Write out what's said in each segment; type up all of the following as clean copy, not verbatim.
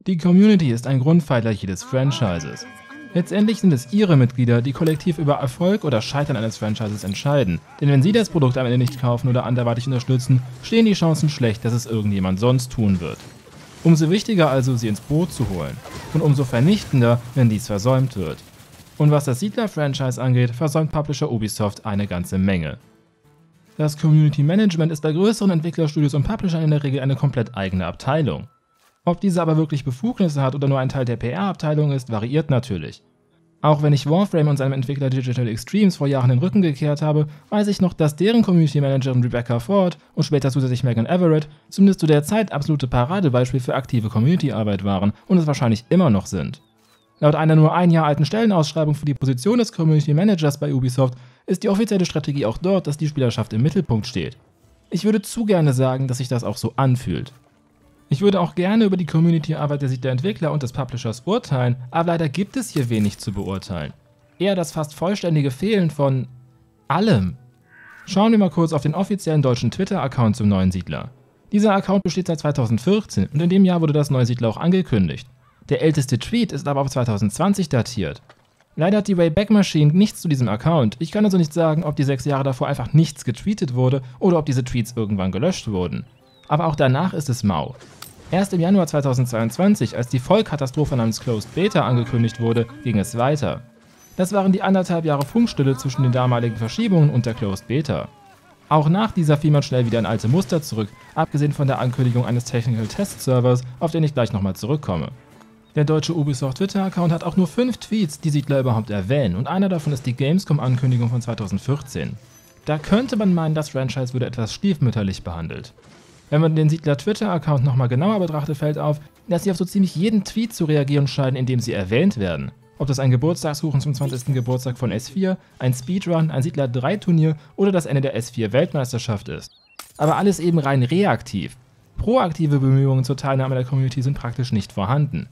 Die Community ist ein Grundpfeiler jedes Franchises. Letztendlich sind es ihre Mitglieder, die kollektiv über Erfolg oder Scheitern eines Franchises entscheiden, denn wenn sie das Produkt am Ende nicht kaufen oder anderweitig unterstützen, stehen die Chancen schlecht, dass es irgendjemand sonst tun wird. Umso wichtiger also, sie ins Boot zu holen und umso vernichtender, wenn dies versäumt wird. Und was das Siedler-Franchise angeht, versäumt Publisher Ubisoft eine ganze Menge. Das Community Management ist bei größeren Entwicklerstudios und Publishern in der Regel eine komplett eigene Abteilung. Ob diese aber wirklich Befugnisse hat oder nur ein Teil der PR-Abteilung ist, variiert natürlich. Auch wenn ich Warframe und seinem Entwickler Digital Extremes vor Jahren den Rücken gekehrt habe, weiß ich noch, dass deren Community Managerin Rebecca Ford und später zusätzlich Megan Everett zumindest zu der Zeit absolute Paradebeispiel für aktive Community-Arbeit waren und es wahrscheinlich immer noch sind. Laut einer nur ein Jahr alten Stellenausschreibung für die Position des Community Managers bei Ubisoft ist die offizielle Strategie auch dort, dass die Spielerschaft im Mittelpunkt steht. Ich würde zu gerne sagen, dass sich das auch so anfühlt. Ich würde auch gerne über die Community-Arbeit der Entwickler und des Publishers urteilen, aber leider gibt es hier wenig zu beurteilen. Eher das fast vollständige Fehlen von allem. Schauen wir mal kurz auf den offiziellen deutschen Twitter-Account zum Neuen Siedler. Dieser Account besteht seit 2014 und in dem Jahr wurde das Neue Siedler auch angekündigt. Der älteste Tweet ist aber auf 2020 datiert. Leider hat die Wayback Machine nichts zu diesem Account. Ich kann also nicht sagen, ob die 6 Jahre davor einfach nichts getweetet wurde oder ob diese Tweets irgendwann gelöscht wurden. Aber auch danach ist es mau. Erst im Januar 2022, als die Vollkatastrophe namens Closed Beta angekündigt wurde, ging es weiter. Das waren die 1,5 Jahre Funkstille zwischen den damaligen Verschiebungen und der Closed Beta. Auch nach dieser fiel man schnell wieder in alte Muster zurück, abgesehen von der Ankündigung eines Technical Test Servers, auf den ich gleich nochmal zurückkomme. Der deutsche Ubisoft Twitter-Account hat auch nur 5 Tweets, die Siedler überhaupt erwähnen, und einer davon ist die Gamescom-Ankündigung von 2014. Da könnte man meinen, das Franchise würde etwas stiefmütterlich behandelt. Wenn man den Siedler Twitter-Account nochmal genauer betrachtet, fällt auf, dass sie auf so ziemlich jeden Tweet zu reagieren scheinen, in dem sie erwähnt werden. Ob das ein Geburtstagskuchen zum 20. Geburtstag von S4, ein Speedrun, ein Siedler 3 Turnier oder das Ende der S4 Weltmeisterschaft ist. Aber alles eben rein reaktiv. Proaktive Bemühungen zur Teilnahme der Community sind praktisch nicht vorhanden.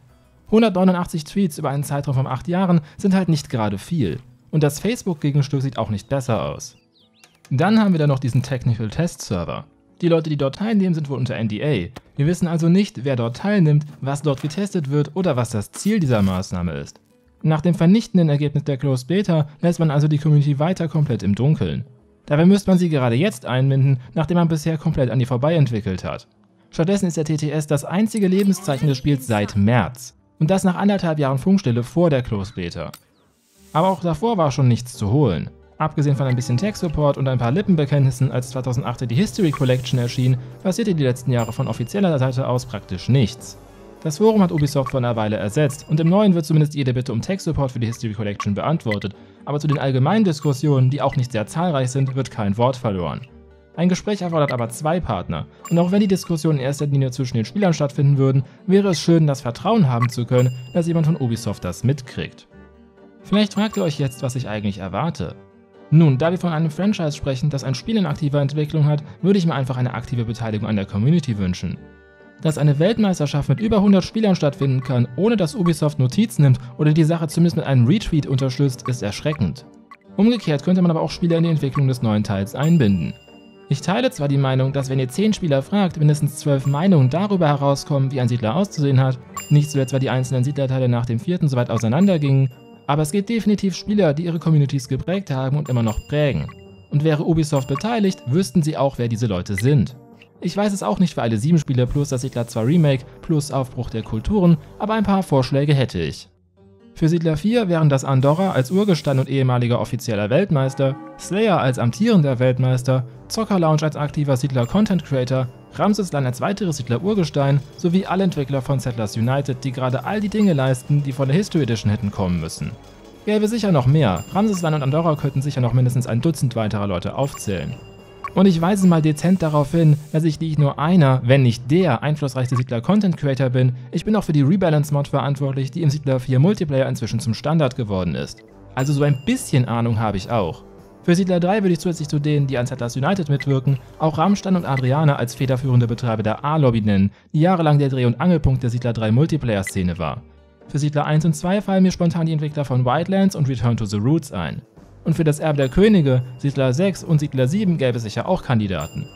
189 Tweets über einen Zeitraum von 8 Jahren sind halt nicht gerade viel. Und das Facebook-Gegenstück sieht auch nicht besser aus. Dann haben wir da noch diesen Technical Test Server. Die Leute, die dort teilnehmen, sind wohl unter NDA. Wir wissen also nicht, wer dort teilnimmt, was dort getestet wird oder was das Ziel dieser Maßnahme ist. Nach dem vernichtenden Ergebnis der Closed Beta lässt man also die Community weiter komplett im Dunkeln. Dabei müsste man sie gerade jetzt einbinden, nachdem man bisher komplett an ihr vorbei entwickelt hat. Stattdessen ist der TTS das einzige Lebenszeichen des Spiels seit März. Und das nach 1,5 Jahren Funkstille vor der Closed Beta. Aber auch davor war schon nichts zu holen. Abgesehen von ein bisschen Tech-Support und ein paar Lippenbekenntnissen, als 2008 die History Collection erschien, passierte die letzten Jahre von offizieller Seite aus praktisch nichts. Das Forum hat Ubisoft vor einer Weile ersetzt und im neuen wird zumindest jede Bitte um Tech-Support für die History Collection beantwortet, aber zu den allgemeinen Diskussionen, die auch nicht sehr zahlreich sind, wird kein Wort verloren. Ein Gespräch erfordert aber 2 Partner, und auch wenn die Diskussionen in erster Linie zwischen den Spielern stattfinden würden, wäre es schön, das Vertrauen haben zu können, dass jemand von Ubisoft das mitkriegt. Vielleicht fragt ihr euch jetzt, was ich eigentlich erwarte. Nun, da wir von einem Franchise sprechen, das ein Spiel in aktiver Entwicklung hat, würde ich mir einfach eine aktive Beteiligung an der Community wünschen. Dass eine Weltmeisterschaft mit über 100 Spielern stattfinden kann, ohne dass Ubisoft Notiz nimmt oder die Sache zumindest mit einem Retweet unterstützt, ist erschreckend. Umgekehrt könnte man aber auch Spieler in die Entwicklung des neuen Teils einbinden. Ich teile zwar die Meinung, dass wenn ihr 10 Spieler fragt, mindestens 12 Meinungen darüber herauskommen, wie ein Siedler auszusehen hat, nicht zuletzt weil die einzelnen Siedlerteile nach dem 4. so weit auseinandergingen, aber es gibt definitiv Spieler, die ihre Communities geprägt haben und immer noch prägen. Und wäre Ubisoft beteiligt, wüssten sie auch, wer diese Leute sind. Ich weiß es auch nicht für alle 7 Spiele plus das Siedler 2 Remake plus Aufbruch der Kulturen, aber ein paar Vorschläge hätte ich. Für Siedler 4 wären das Andorra als Urgestein und ehemaliger offizieller Weltmeister, Slayer als amtierender Weltmeister, Zocker Lounge als aktiver Siedler-Content-Creator, Ramsesland als weiteres Siedler-Urgestein sowie alle Entwickler von Settlers United, die gerade all die Dinge leisten, die von der History Edition hätten kommen müssen. Gäbe sicher noch mehr, Ramsesland und Andorra könnten sicher noch mindestens ein Dutzend weiterer Leute aufzählen. Und ich weise mal dezent darauf hin, dass ich nicht nur einer, wenn nicht der einflussreichste Siedler-Content-Creator bin, ich bin auch für die Rebalance-Mod verantwortlich, die im Siedler 4 Multiplayer inzwischen zum Standard geworden ist. Also so ein bisschen Ahnung habe ich auch. Für Siedler 3 würde ich zusätzlich zu denen, die an Settlers United mitwirken, auch Rammstein und Adriana als federführende Betreiber der A-Lobby nennen, die jahrelang der Dreh- und Angelpunkt der Siedler 3 Multiplayer-Szene war. Für Siedler 1 und 2 fallen mir spontan die Entwickler von Wildlands und Return to the Roots ein. Und für das Erbe der Könige, Siedler 6 und Siedler 7 gäbe es sicher auch Kandidaten.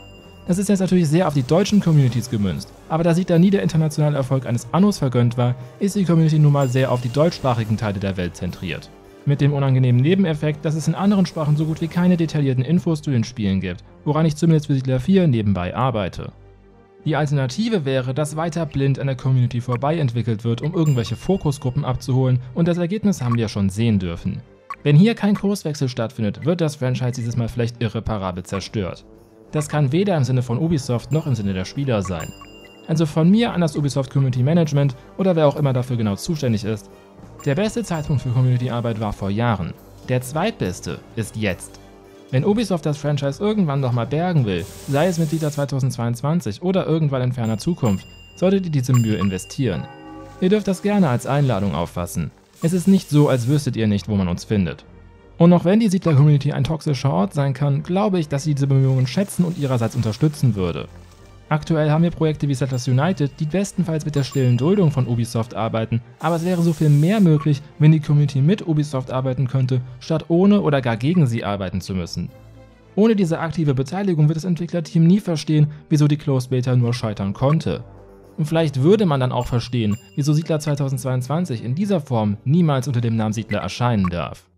Das ist jetzt natürlich sehr auf die deutschen Communities gemünzt, aber da Siedler nie der internationale Erfolg eines Annos vergönnt war, ist die Community nun mal sehr auf die deutschsprachigen Teile der Welt zentriert. Mit dem unangenehmen Nebeneffekt, dass es in anderen Sprachen so gut wie keine detaillierten Infos zu den Spielen gibt, woran ich zumindest für Siedler 4 nebenbei arbeite. Die Alternative wäre, dass weiter blind an der Community vorbei entwickelt wird, um irgendwelche Fokusgruppen abzuholen, und das Ergebnis haben wir schon sehen dürfen. Wenn hier kein Kurswechsel stattfindet, wird das Franchise dieses Mal vielleicht irreparabel zerstört. Das kann weder im Sinne von Ubisoft noch im Sinne der Spieler sein. Also von mir an das Ubisoft Community Management oder wer auch immer dafür genau zuständig ist. Der beste Zeitpunkt für Community-Arbeit war vor Jahren. Der zweitbeste ist jetzt. Wenn Ubisoft das Franchise irgendwann nochmal bergen will, sei es mit Siedler 2022 oder irgendwann in ferner Zukunft, solltet ihr diese Mühe investieren. Ihr dürft das gerne als Einladung auffassen. Es ist nicht so, als wüsstet ihr nicht, wo man uns findet. Und auch wenn die Siedler-Community ein toxischer Ort sein kann, glaube ich, dass sie diese Bemühungen schätzen und ihrerseits unterstützen würde. Aktuell haben wir Projekte wie Settlers United, die bestenfalls mit der stillen Duldung von Ubisoft arbeiten, aber es wäre so viel mehr möglich, wenn die Community mit Ubisoft arbeiten könnte, statt ohne oder gar gegen sie arbeiten zu müssen. Ohne diese aktive Beteiligung wird das Entwicklerteam nie verstehen, wieso die Closed Beta nur scheitern konnte. Und vielleicht würde man dann auch verstehen, wieso Siedler 2022 in dieser Form niemals unter dem Namen Siedler erscheinen darf.